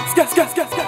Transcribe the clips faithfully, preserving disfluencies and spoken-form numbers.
ska, ska, ska, ska.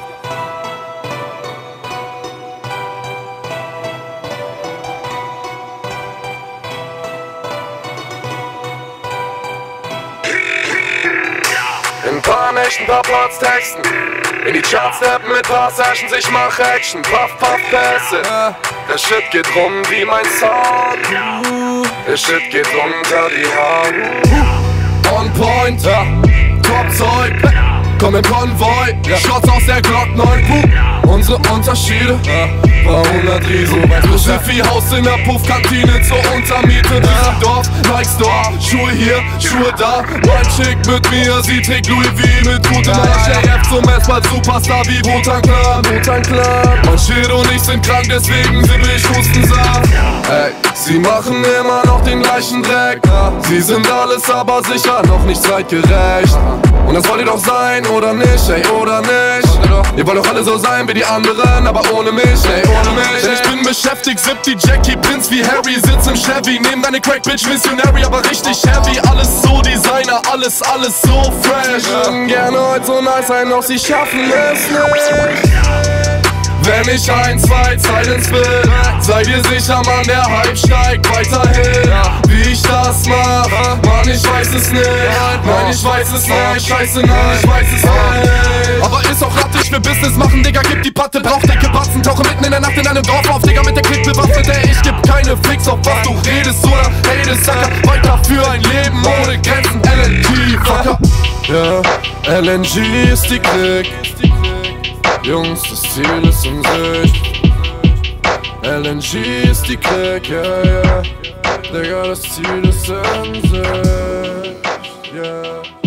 In paar Nächten, paar Parts texten, in die Charts steppen mit paar Sessions, ich mach Action, puff, puff, Pässe. Der Shit geht rum wie mein Sound, der Shit geht runter die Haut. On point, ja. Top Zeug, komm im Konvoi, ja. Shots aus der Glock neun, Puh. Unsere Unterschiede, ja. Paar hundert Riesen, Schiffi, Haus in der Puffkantine zur Untermiete. Diesem Dorf, Nike Store, Schuhe hier, Schuhe da. Mein Chick mit mir, sie trägt Louis V mit gutem Arsch. A F zum Messball, Superstar wie Wu-Tang Clan, Wu-Tang Clan. Mein Schild und ich sind krank, deswegen sippe ich Hustensaft. Ey, sie machen immer noch den gleichen Dreck. Sie sind alles, aber sicher noch nicht zeitgerecht. Und das wollt ihr doch sein, oder nicht, ey, oder nicht? Ihr wollt doch alle so sein wie die anderen, aber ohne mich, ey, ohne mich. Denn ich bin beschäftigt, sipp die Jackie, Prinz wie Harry, sitz im Chevy. Nehm deine Crack-Bitch, Missionary, aber richtig heavy. Alles so Designer, alles, alles so fresh. Würden gerne heute so nice sein, doch sie schaffen es nicht. Wenn ich ein, zwei Zeilen will, seid ihr sicher, Mann, der Hype steigt weiterhin. Wie ich das mach, Mann, ich weiß es nicht. Nein, ich weiß es nicht, scheiße, nein, ich weiß es nicht. Aber ist auch rattig für Business machen, Digga, gib die Patte, brauch dicke Batzen. Tauche mitten in der Nacht in einem Dorf auf, Digga, mit der Klick bewaffnet. Ey, ich geb keine Flicks auf was du redest oder hatest, Sacker. Weiter für ein Leben ohne Grenzen, L N G, Fucker. Ja, L N G ist die Klick. Jungs, das Ziel ist in Sicht. L N G ist die Klick, ja, yeah, ja yeah. Digga, das Ziel ist in Sicht, yeah.